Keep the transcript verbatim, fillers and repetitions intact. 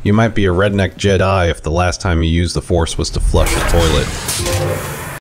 You might be a redneck Jedi if the last time you used the Force was to flush a toilet.